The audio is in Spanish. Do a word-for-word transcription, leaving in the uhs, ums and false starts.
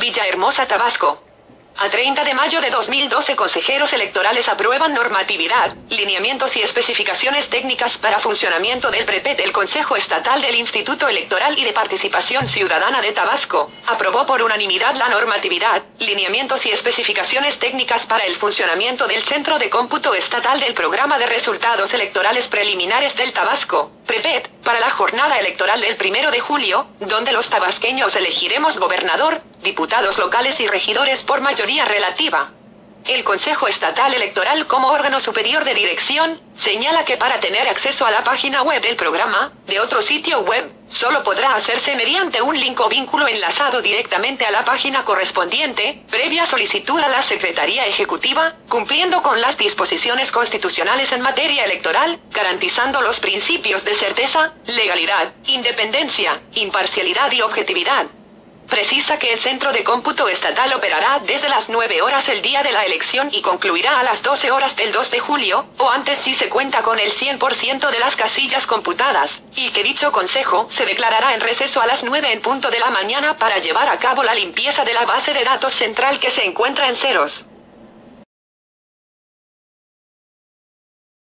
Villahermosa, Tabasco. A treinta de mayo de dos mil doce, consejeros electorales aprueban normatividad, lineamientos y especificaciones técnicas para funcionamiento del PREPET. El Consejo Estatal del Instituto Electoral y de Participación Ciudadana de Tabasco aprobó por unanimidad la normatividad, lineamientos y especificaciones técnicas para el funcionamiento del Centro de Cómputo Estatal del Programa de Resultados Electorales Preliminares del Tabasco, PREPET, para la jornada electoral del primero de julio, donde los tabasqueños elegiremos gobernador, diputados locales y regidores por mayoría relativa. El Consejo Estatal Electoral, como órgano superior de dirección, señala que para tener acceso a la página web del programa, de otro sitio web, solo podrá hacerse mediante un link o vínculo enlazado directamente a la página correspondiente, previa solicitud a la Secretaría Ejecutiva, cumpliendo con las disposiciones constitucionales en materia electoral, garantizando los principios de certeza, legalidad, independencia, imparcialidad y objetividad. Precisa que el Centro de Cómputo Estatal operará desde las nueve horas el día de la elección y concluirá a las doce horas del dos de julio, o antes si se cuenta con el cien por ciento de las casillas computadas, y que dicho consejo se declarará en receso a las nueve en punto de la mañana para llevar a cabo la limpieza de la base de datos central que se encuentra en ceros.